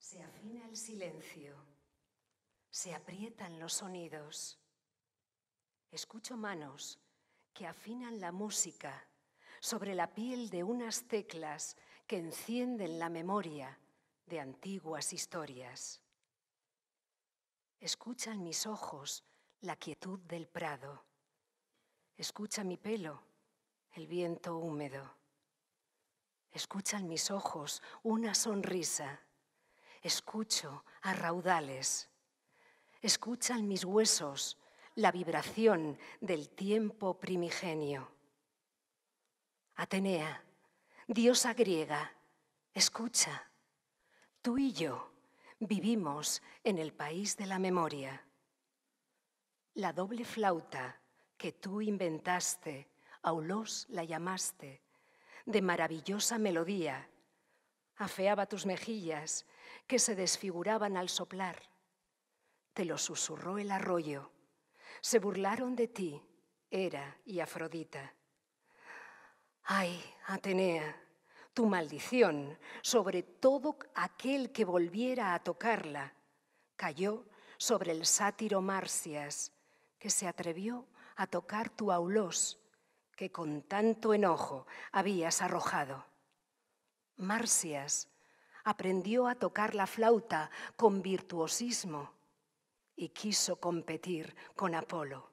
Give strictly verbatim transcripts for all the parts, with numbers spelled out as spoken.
Se afina el silencio, se aprietan los sonidos. Escucho manos que afinan la música sobre la piel de unas teclas que encienden la memoria de antiguas historias. Escuchan mis ojos la quietud del prado. Escucha mi pelo el viento húmedo. Escuchan mis ojos una sonrisa. Escucho a raudales. Escuchan mis huesos la vibración del tiempo primigenio. Atenea, diosa griega, escucha. Tú y yo vivimos en el país de la memoria. La doble flauta que tú inventaste, Aulos la llamaste, de maravillosa melodía, afeaba tus mejillas que se desfiguraban al soplar. Te lo susurró el arroyo. Se burlaron de ti, Hera y Afrodita. Ay, Atenea, tu maldición sobre todo aquel que volviera a tocarla cayó sobre el sátiro Marsias, que se atrevió a tocar tu Aulos, que con tanto enojo habías arrojado. Marsias aprendió a tocar la flauta con virtuosismo y quiso competir con Apolo.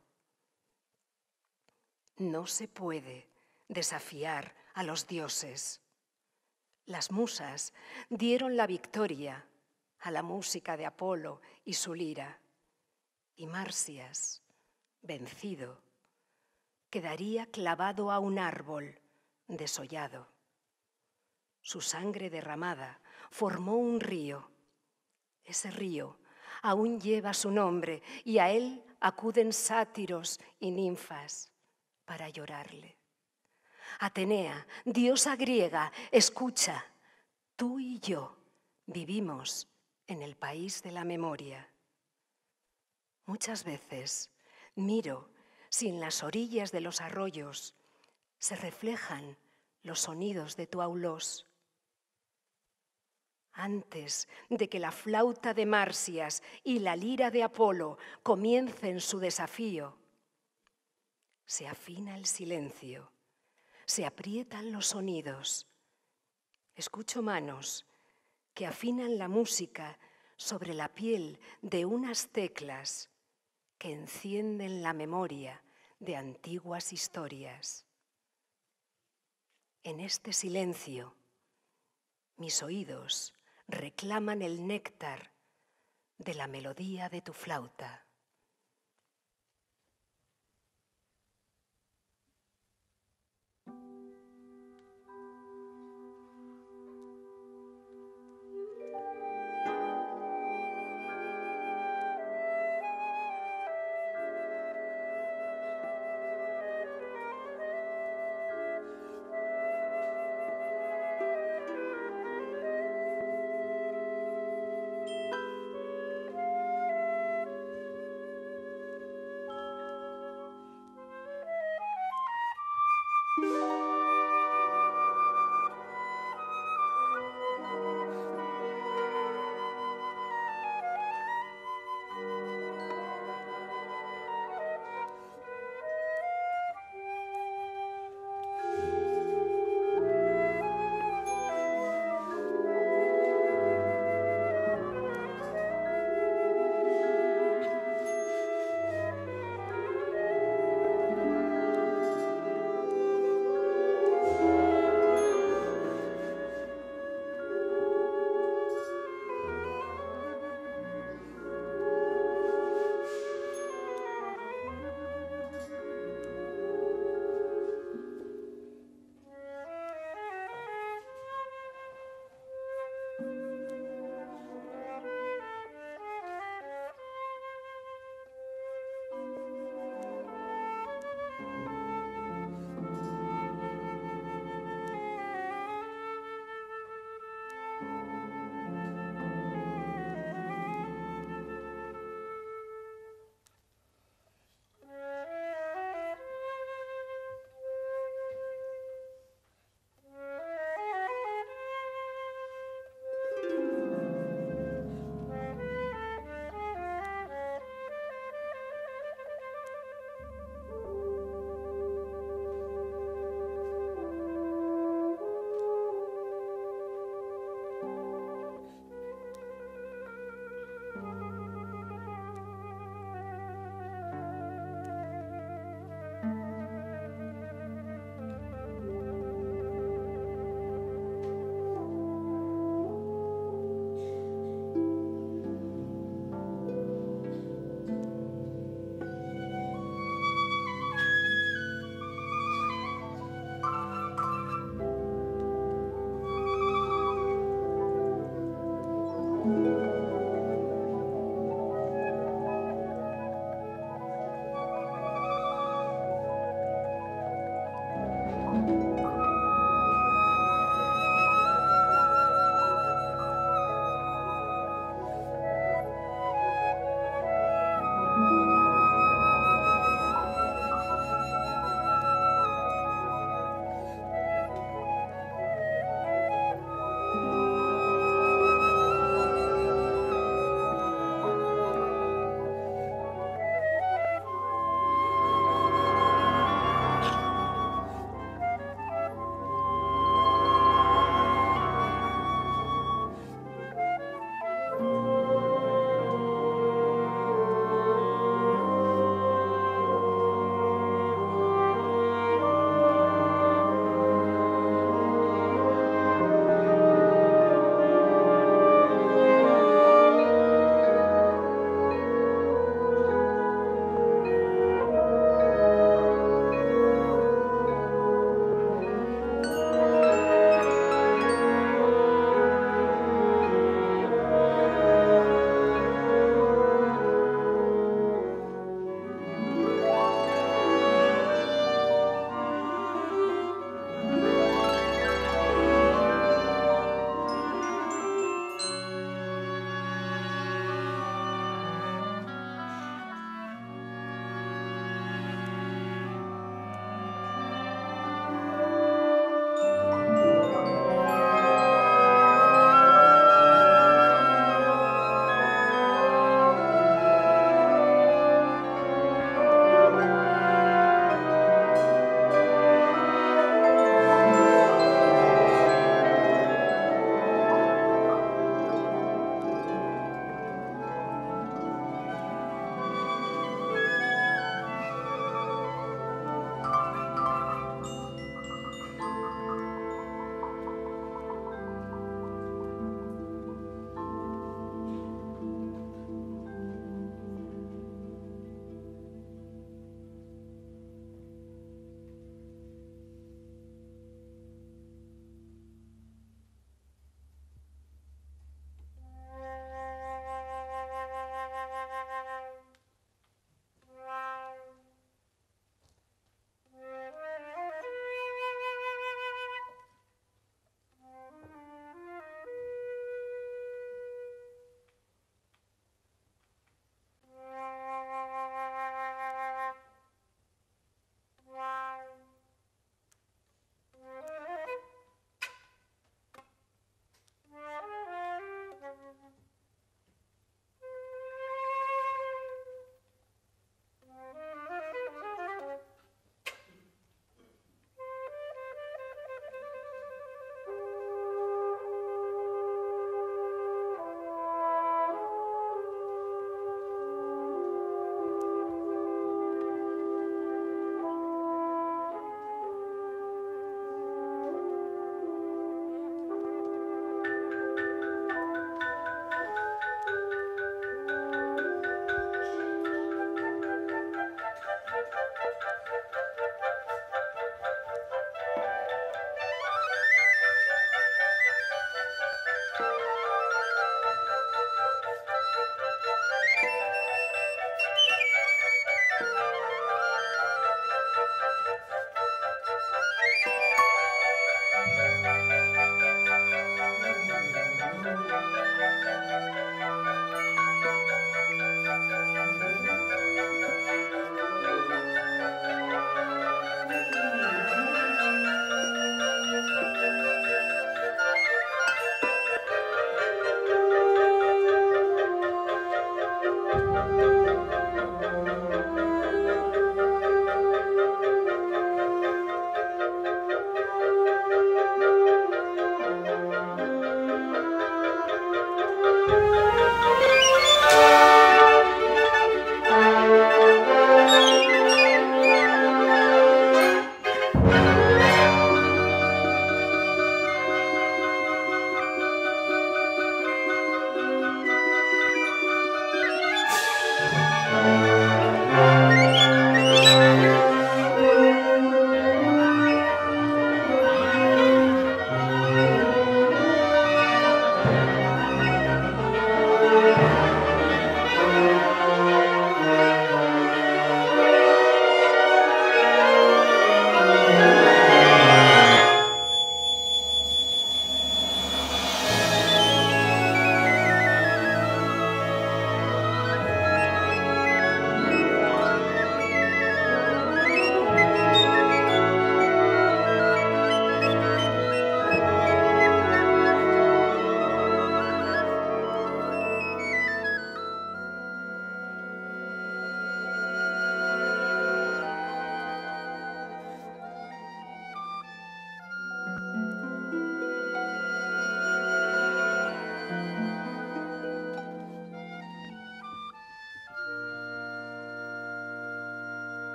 No se puede desafiar a los dioses. Las musas dieron la victoria a la música de Apolo y su lira, y Marsias, vencido, quedaría clavado a un árbol desollado. Su sangre derramada formó un río. Ese río aún lleva su nombre y a él acuden sátiros y ninfas para llorarle. Atenea, diosa griega, escucha, tú y yo vivimos en el país de la memoria. Muchas veces miro si en las orillas de los arroyos se reflejan los sonidos de tu Aulos. Antes de que la flauta de Marsias y la lira de Apolo comiencen su desafío, se afina el silencio, se aprietan los sonidos. Escucho manos que afinan la música sobre la piel de unas teclas que encienden la memoria de antiguas historias. En este silencio, mis oídos reclaman el néctar de la melodía de tu flauta.